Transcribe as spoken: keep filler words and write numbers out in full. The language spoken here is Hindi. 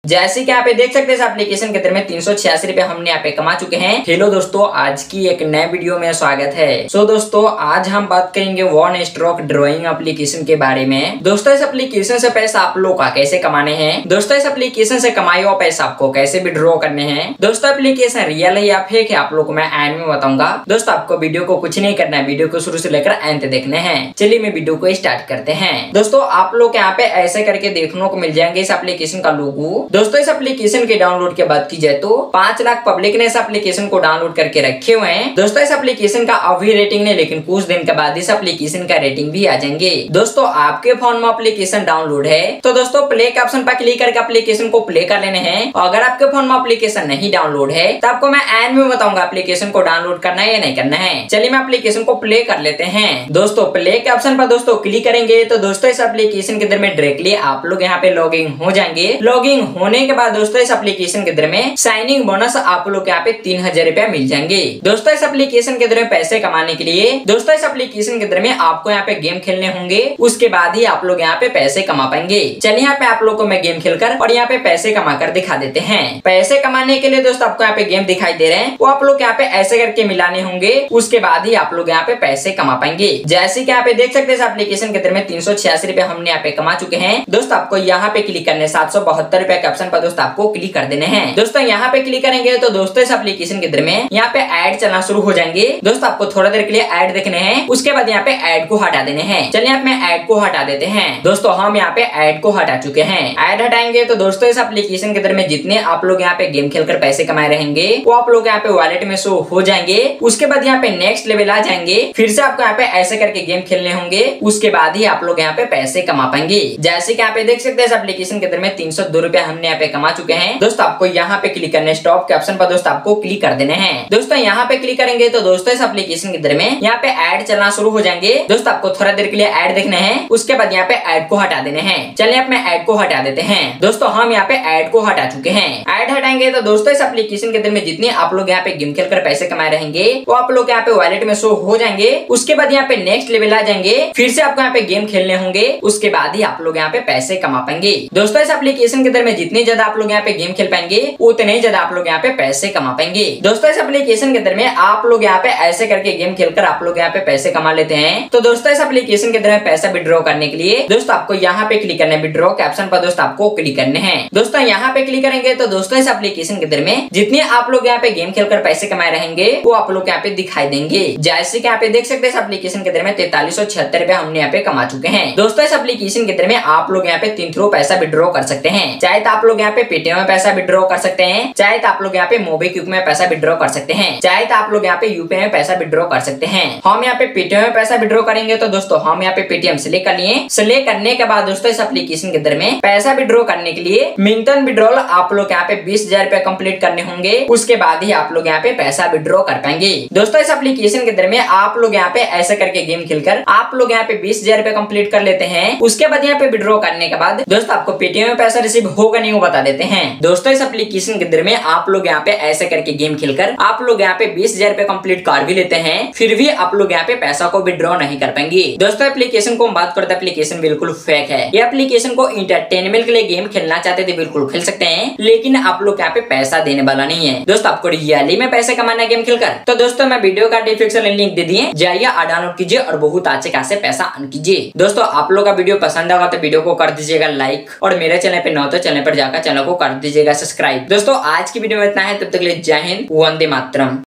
जैसे कि यहाँ पे देख सकते हैं इस एप्लीकेशन के अंदर में तीन सौ छियासी रुपए हमने यहाँ पे कमा चुके हैं। हेलो दोस्तों, आज की एक नए वीडियो में स्वागत है। सो दोस्तों, आज हम बात करेंगे वन स्ट्रोक ड्राइंग एप्लीकेशन के बारे में। दोस्तों, इस एप्लीकेशन से पैसा आप लोग का कैसे कमाने हैं, दोस्तों इस एप्लीकेशन से कमाए हुआ पैसा आपको कैसे विड्रॉ करने हैं, दोस्तों एप्लीकेशन रियल है या फेक है आप लोग को मैं एंड में बताऊंगा। दोस्तों, आपको वीडियो को कुछ नहीं करना है, वीडियो को शुरू से लेकर एंड तक देखने हैं। चलिए मैं वीडियो को स्टार्ट करते हैं। दोस्तों, आप लोग यहाँ पे ऐसे करके देखने को मिल जाएंगे इस एप्लीकेशन का लोगो। दोस्तों, इस एप्लीकेशन के डाउनलोड की बात की जाए तो पांच लाख पब्लिक ने इस एप्लीकेशन को डाउनलोड करके रखे हुए हैं। दोस्तों, इस एप्लीकेशन का अभी रेटिंग नहीं, लेकिन कुछ दिन के बाद इस एप्लीकेशन का रेटिंग भी आ जाएंगे। दोस्तों, आपके फोन में एप्लीकेशन डाउनलोड है तो दोस्तों प्ले के ऑप्शन पर क्लिक करके एप्लीकेशन को प्ले कर लेने हैं। अगर आपके फोन में एप्लीकेशन नहीं डाउनलोड है तो आपको मैं एंड में बताऊंगा एप्लीकेशन को डाउनलोड करना है या नहीं करना है। चलिए मैं एप्लीकेशन को प्ले कर लेते हैं। दोस्तों, प्ले के ऑप्शन पर दोस्तों क्लिक करेंगे तो दोस्तों इस एप्लीकेशन के अंदर में डायरेक्टली आप लोग यहाँ पे लॉग इन हो जाएंगे। लॉग इन होने के बाद दोस्तों इस एप्लीकेशन के अंदर में साइनिंग बोनस आप लोग यहाँ पे तीन हजार रुपया मिल जाएंगे। दोस्तों, इस एप्लीकेशन के अंदर में पैसे कमाने के लिए दोस्तों इस एप्लीकेशन के अंदर में आपको यहाँ पे गेम खेलने होंगे, उसके बाद ही आप लोग यहाँ पे पैसे कमा पाएंगे। चलिए यहाँ पे आप लोग को मैं गेम खेलकर और यहाँ पे पैसे कमा कर दिखा देते हैं। पैसे कमाने के लिए दोस्तों आपको यहाँ पे गेम दिखाई दे रहे हैं, वो आप लोग यहाँ पे ऐसे करके मिलाने होंगे, उसके बाद ही आप लोग यहाँ पे पैसे कमा पाएंगे। जैसे कि यहाँ पे देख सकते हैं इस एप्लीकेशन के अंदर में तीन सौ छियासी रुपए हमने यहाँ पे कमा चुके हैं। दोस्तों, आपको यहाँ पे क्लिक करने सात सौ बहत्तर रुपए के ऑप्शन पर दोस्तों आपको क्लिक कर देने हैं। दोस्तों, यहाँ पे क्लिक करेंगे तो दोस्तों इस एप्लीकेशन के अंदर में यहाँ पे ऐड चलना शुरू हो जाएंगे। दोस्तों, आपको थोड़ा देर के लिए ऐड देखने हैं, उसके बाद यहाँ पे ऐड को हटा देने हैं। चलिए आप में ऐड को हटा देते हैं। दोस्तों, हम यहाँ पे ऐड को हटा चुके हैं। ऐड हटाएंगे तो दोस्तों इस एप्लीकेशन के अंदर में जितने आप लोग यहाँ पे गेम खेलकर पैसे कमाए रहेंगे वो आप लोग यहाँ पे वॉलेट में शो हो जाएंगे। उसके बाद यहाँ पे नेक्स्ट लेवल आ जाएंगे, फिर से आपको यहाँ पे ऐसे करके गेम खेलने होंगे, उसके बाद ही आप लोग यहाँ पे पैसे कमा पाएंगे। जैसे कि यहाँ पे देख सकते हैं इस एप्लीकेशन के अंदर में तीन सौ दो रुपए हमने यहाँ पे कमा चुके हैं। दोस्तों, आपको यहाँ पे क्लिक करने स्टॉप के ऑप्शन पर दोस्तों आपको क्लिक कर देने हैं। दोस्तों, यहाँ पे क्लिक करेंगे तो दोस्तों इस एप्लीकेशन के अंदर में यहाँ पे ऐड चलना शुरू हो जाएंगे। दोस्तों, आपको थोड़ा देर के लिए ऐड देखने हैं, उसके बाद यहाँ पे ऐड को हटा देने हैं। चलिए आप में ऐड को हटा देते हैं। दोस्तों, हम यहाँ पे ऐड को हटा चुके हैं। ऐड हटाएंगे तो दोस्तों इस एप्लीकेशन के अंदर में जितने आप लोग यहाँ पे गेम खेलकर पैसे कमाए रहेंगे वो आप लोग यहाँ पे वॉलेट में शो हो जाएंगे। उसके बाद यहाँ पे नेक्स्ट लेवल आ जाएंगे, फिर से आपको यहाँ पे गेम खेलने होंगे, उसके बाद ही आप लोग यहाँ पे पैसे कमा पाएंगे। दोस्तों, इस एप्लीकेशन के अंदर में जितने ज्यादा आप लोग यहाँ पे गेम खेल पाएंगे उतने ही ज्यादा आप लोग यहाँ पे पैसे कमा पाएंगे। दोस्तों, इस एप्लीकेशन के अंदर में आप लोग यहाँ पे ऐसे करके गेम खेलकर आप लोग यहाँ पे पैसे कमा लेते हैं। तो दोस्तों, इस एप्लीकेशन के अंदर में पैसा विड्रॉ करने के लिए दोस्तों आपको यहाँ पे क्लिक करना है, विड्रॉ के ऑप्शन पर दोस्तों आपको क्लिक करने हैं। दोस्तों, यहाँ पे क्लिक करेंगे तो दोस्तों इस एप्लीकेशन के अंदर में जितने आप लोग यहाँ पे गेम खेलकर पैसे कमाए रहेंगे वो आप लोग यहाँ पे दिखाई देंगे। जैसे कि यहाँ पे देख सकते हैं इस एप्लीकेशन के अंदर में तैतालीस सौ छिहत्तर रुपए हमने यहाँ पे कमा चुके हैं। दोस्तों, इस एप्लीकेशन के अंदर में आप लोग यहाँ पे तीन थ्रू पैसा विड्रॉ कर सकते हैं। चाहे तो आप लोग यहाँ पे पेटीएम में पैसा विड्रॉ कर सकते हैं, चाहे तो आप लोग यहाँ पे मोबीक्विक में पैसा विड्रॉ कर सकते हैं, चाहे तो आप लोग यहाँ पे यूपीआई में पैसा विड्रॉ कर सकते हैं। हम यहाँ पे पेटीएम में पैसा विड्रॉ करेंगे तो दोस्तों हम यहाँ पे पेटीएम सिलेक्ट कर लिए। सिलेक्ट करने के बाद दोस्तों इस एप्लीकेशन के अंदर में पैसा विड्रॉ करने के लिए मिनिमम विड्रॉल आप लोग यहाँ पे बीस हजार रुपए कंप्लीट करने होंगे, उसके बाद ही आप लोग यहाँ पे पैसा विड्रॉ कर पाएंगे। दोस्तों, इस एप्लीकेशन के अंदर में आप लोग यहाँ पे ऐसे करके गेम खेलकर आप लोग यहाँ पे बीस हजार रुपए कंप्लीट कर लेते हैं। उसके बाद यहाँ पे विड्रॉ करने के बाद दोस्तों आपको पेटीएम में पैसा रिसीव होगा नहीं वो बता देते हैं। दोस्तों, इस एप्लीकेशन के अंदर में आप लोग यहाँ पे ऐसे करके गेम खेलकर आप लोग यहाँ पे बीस हजार रुपए कंप्लीट कर भी लेते हैं, फिर भी आप लोग यहाँ पे पैसा को विड्रॉ नहीं कर पाएंगे। दोस्तों, एप्लीकेशन को हम बात करते हैं, एप्लीकेशन बिल्कुल फेक है। ये एप्लीकेशन को इंटरटेनमेंट के लिए गेम खेलना चाहते थे बिल्कुल खेल सकते हैं, लेकिन आप लोग यहाँ पे पैसा देने वाला नहीं है। दोस्तों, आपको रियली में पैसे कमाना है गेम खेलकर तो दोस्तों मैं वीडियो का डिस्क्रिप्शन में लिंक दे दिए, जाइए डाउनलोड कीजिए और बहुत अच्छे खासे पैसा अर्न कीजिए। दोस्तों, आप लोग का वीडियो पसंद आगा तो वीडियो को कर दीजिएगा लाइक, और मेरे चैनल पे न तो चैनल पर जाकर चैनल को कर दीजिएगा सब्सक्राइब। दोस्तों, आज की वीडियो में इतना है, तब तक के लिए जय हिंद, वंदे मातरम।